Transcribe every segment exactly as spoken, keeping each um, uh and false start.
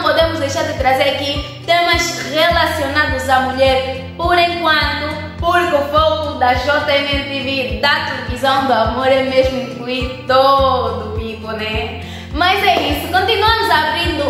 podemos deixar de trazer aqui temas relacionados à mulher por enquanto, porque o foco da J M T V, da televisão do amor, é mesmo incluir todo o people, né? Mas é isso, continuamos abrindo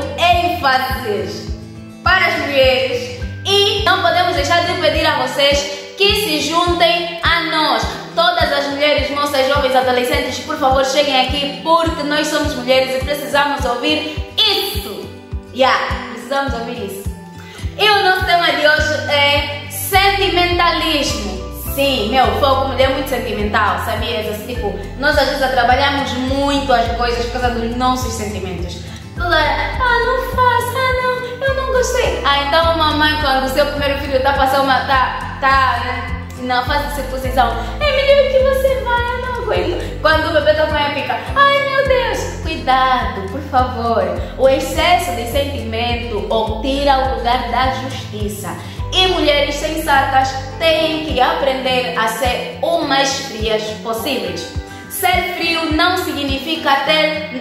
ênfases para as mulheres e não podemos deixar de pedir a vocês que se juntem a nós. Todas as mulheres, moças, jovens, adolescentes, por favor, cheguem aqui porque nós somos mulheres e precisamos ouvir isso. Yeah, precisamos ouvir isso. E o nosso tema de hoje é sentimentalismo. Sim, meu, foco mulher é muito sentimental, sabias? Assim, tipo, nós às vezes trabalhamos muito as coisas por causa dos nossos sentimentos. Toda hora, ah, não faça, ah, não, eu não gostei. Ah, então mamãe, quando o seu primeiro filho está passando uma, tá, tá, né? Na fase de circuncisão, é melhor que você vai, eu não aguento. Quando o bebê também fica, ai meu Deus, cuidado, por favor. O excesso de sentimento tira o lugar da justiça. E mulheres sensatas têm que aprender a ser o mais frias possíveis. Ser frio não significa ter...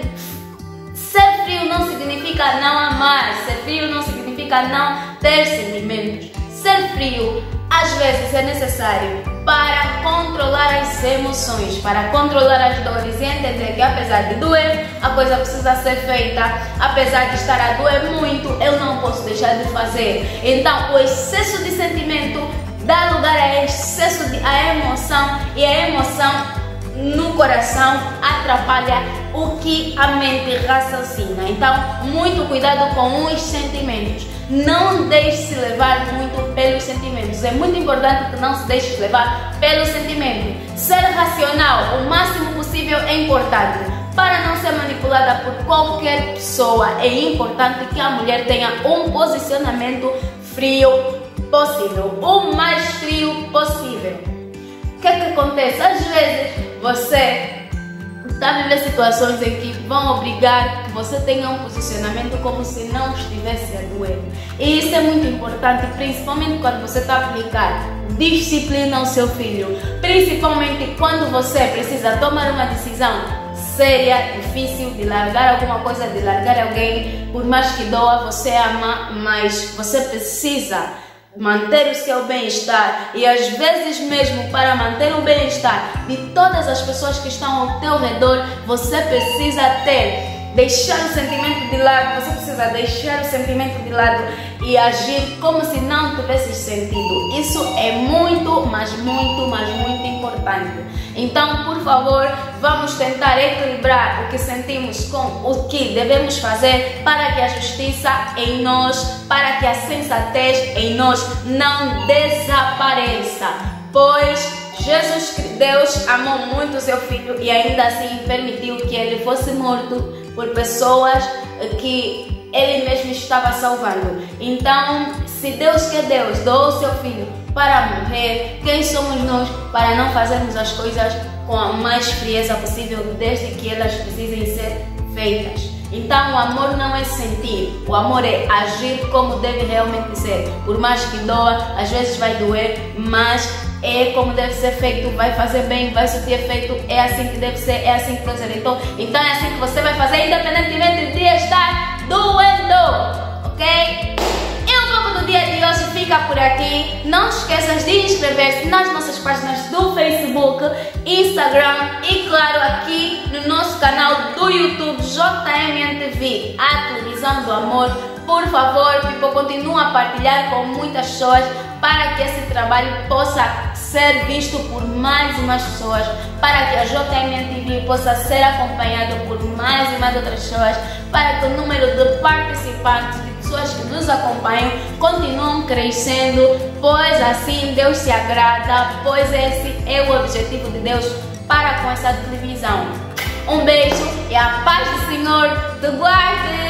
Ser frio não significa não amar. Ser frio não significa não ter sentimentos. Ser frio às vezes é necessário para controlar as emoções, para controlar as dores e entender que apesar de doer, a coisa precisa ser feita. Apesar de estar a doer muito, eu não posso deixar de fazer. Então o excesso de sentimento dá lugar a excesso de a emoção, e a emoção no coração atrapalha o que a mente raciocina. Então muito cuidado com os sentimentos. Não deixe se levar muito pelos sentimentos. É muito importante que não se deixe levar pelo sentimento. Ser racional o máximo possível é importante. Para não ser manipulada por qualquer pessoa, é importante que a mulher tenha um posicionamento frio possível. O mais frio possível. O que é que acontece? Às vezes você está a viver situações em que vão obrigar que você tenha um posicionamento como se não estivesse a doer. E isso é muito importante, principalmente quando você está a aplicar disciplina ao seu filho. Principalmente quando você precisa tomar uma decisão séria, difícil, de largar alguma coisa, de largar alguém. Por mais que doa, você ama, mas você precisa manter o seu bem-estar, e às vezes mesmo para manter o bem-estar de todas as pessoas que estão ao teu redor, você precisa ter, deixar o sentimento de lado, você precisa deixar o sentimento de lado e agir como se não tivesse sentido. Isso é muito, mas muito, mas muito importante. Então, por favor, vamos tentar equilibrar o que sentimos com o que devemos fazer para que a justiça em nós, para que a sensatez em nós não desapareça. Pois Jesus, Deus amou muito o seu filho e ainda assim permitiu que ele fosse morto por pessoas que ele mesmo estava salvando. Então, se Deus, que é Deus, doou o seu filho para morrer, quem somos nós para não fazermos as coisas com a mais frieza possível, desde que elas precisem ser feitas? Então o amor não é sentir, o amor é agir como deve realmente ser. Por mais que doa, às vezes vai doer, mas é como deve ser feito, vai fazer bem, vai surtir efeito, é assim que deve ser, é assim que deve ser. Então, então é assim que você vai fazer, independentemente de estar doendo, ok? E o papo do dia de hoje fica por aqui. Não esqueças de inscrever-se nas nossas páginas do Facebook, Instagram e claro aqui no nosso canal do YouTube J M N T V, a televisão do amor. Por favor, people, continua a partilhar com muitas pessoas para que esse trabalho possa ser visto por mais e mais pessoas, para que a J M N T V possa ser acompanhado por mais e mais outras pessoas, para que o número de participantes, de pessoas que nos acompanham, continuam crescendo, pois assim Deus se agrada, pois esse é o objetivo de Deus para com essa televisão. Um beijo e a paz do Senhor te guarde!